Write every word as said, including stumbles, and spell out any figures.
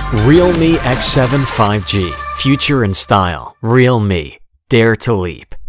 Realme X seven five G. Future in style. Realme. Dare to leap.